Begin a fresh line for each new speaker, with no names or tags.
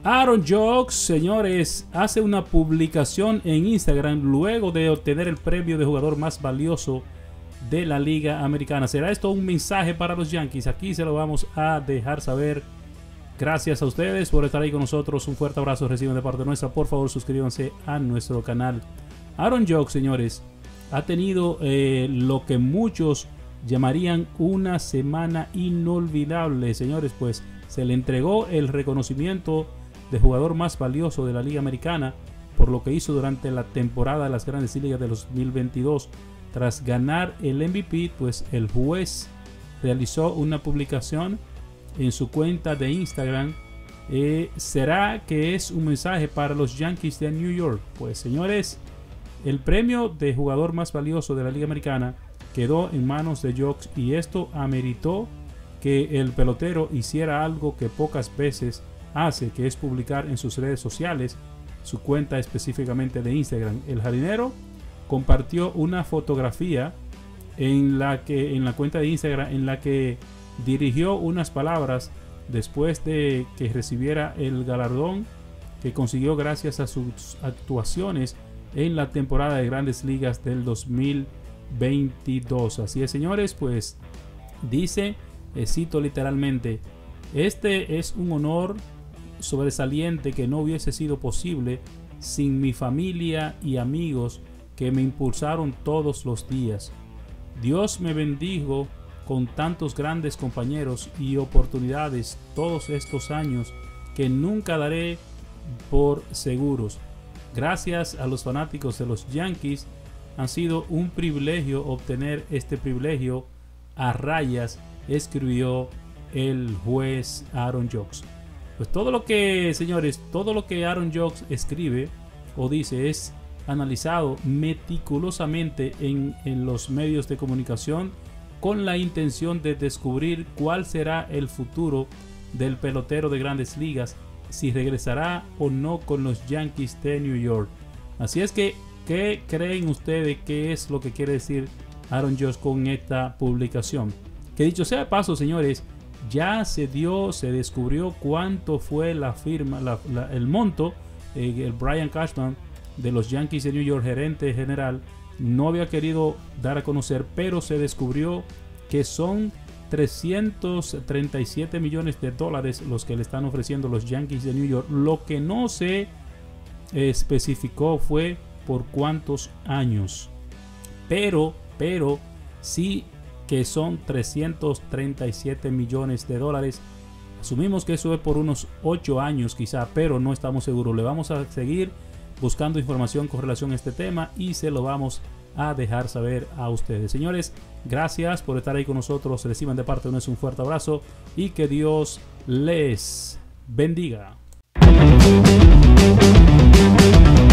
Aaron Judge, señores, hace una publicación en Instagram luego de obtener el premio de jugador más valioso de la Liga Americana. ¿Será esto un mensaje para los Yankees? Aquí se lo vamos a dejar saber. Gracias a ustedes por estar ahí con nosotros. Un fuerte abrazo reciben de parte nuestra. Por favor, suscríbanse a nuestro canal. Aaron Judge, señores, ha tenido lo que muchos llamarían una semana inolvidable. Señores, pues se le entregó el reconocimiento de jugador más valioso de la Liga Americana por lo que hizo durante la temporada de las Grandes Ligas de 2022. Tras ganar el MVP, pues el juez realizó una publicación en su cuenta de Instagram. ¿Será que es un mensaje para los Yankees de New York? Pues señores, el premio de jugador más valioso de la Liga Americana quedó en manos de Judge y esto ameritó que el pelotero hiciera algo que pocas veces hace, que es publicar en sus redes sociales, su cuenta específicamente de Instagram. El jardinero compartió una fotografía en la cuenta de Instagram en la que dirigió unas palabras después de que recibiera el galardón que consiguió gracias a sus actuaciones en la temporada de Grandes Ligas del 2022. Así es, señores, pues dice, cito literalmente: este es un honor sobresaliente que no hubiese sido posible sin mi familia y amigos que me impulsaron todos los días. Dios me bendijo con tantos grandes compañeros y oportunidades todos estos años que nunca daré por seguros. Gracias a los fanáticos de los Yankees, ha sido un privilegio obtener este privilegio a rayas, escribió el juez Aaron Judge. Pues todo lo que, señores, todo lo que Aaron Judge escribe o dice es analizado meticulosamente en los medios de comunicación con la intención de descubrir cuál será el futuro del pelotero de Grandes Ligas, si regresará o no con los Yankees de New York. Así es que, ¿qué creen ustedes que es lo que quiere decir Aaron Judge con esta publicación? Que dicho sea de paso, señores, ya se descubrió cuánto fue la firma, el monto. El Brian Cashman de los Yankees de New York, gerente general, no había querido dar a conocer, pero se descubrió que son 337 millones de dólares los que le están ofreciendo los Yankees de New York. Lo que no se especificó fue por cuántos años, pero sí que son 337 millones de dólares. Asumimos que eso es por unos 8 años quizá, pero no estamos seguros. Le vamos a seguir buscando información con relación a este tema y se lo vamos a dejar saber a ustedes. Señores, gracias por estar ahí con nosotros. Reciban de parte de nosotros un fuerte abrazo y que Dios les bendiga.